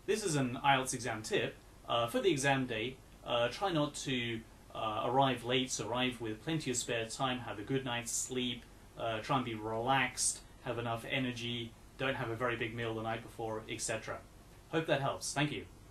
this is an IELTS exam tip. For the exam day, try not to arrive late, so arrive with plenty of spare time, have a good night's sleep, try and be relaxed, have enough energy, don't have a very big meal the night before, etc. Hope that helps. Thank you.